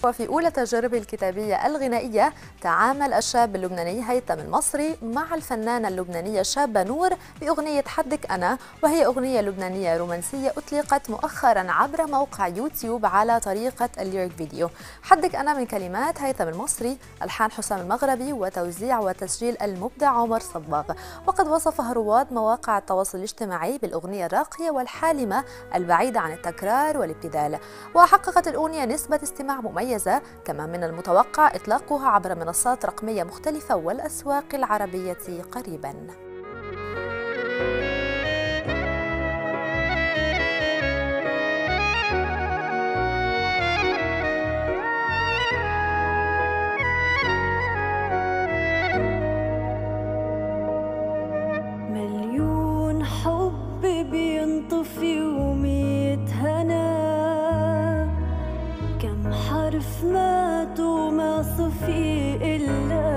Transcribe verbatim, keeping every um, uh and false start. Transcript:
وفي أولى تجاربه الكتابية الغنائية تعامل الشاب اللبناني هيثم المصري مع الفنانة اللبنانية شابة نور بأغنية حدك أنا، وهي أغنية لبنانية رومانسية أطلقت مؤخرا عبر موقع يوتيوب على طريقة الليريك فيديو. حدك أنا من كلمات هيثم المصري، ألحان حسام المغربي، وتوزيع وتسجيل المبدع عمر صباغ. وقد وصفها رواد مواقع التواصل الاجتماعي بالأغنية الراقية والحالمة البعيدة عن التكرار والابتذال. وحققت الأغنية نسبة استماع مميزة، كما من المتوقع إطلاقها عبر منصات رقمية مختلفة والأسواق العربية قريباً. مليون حب بينطفي وميت هنا، كم حرف مات وما صفي إلا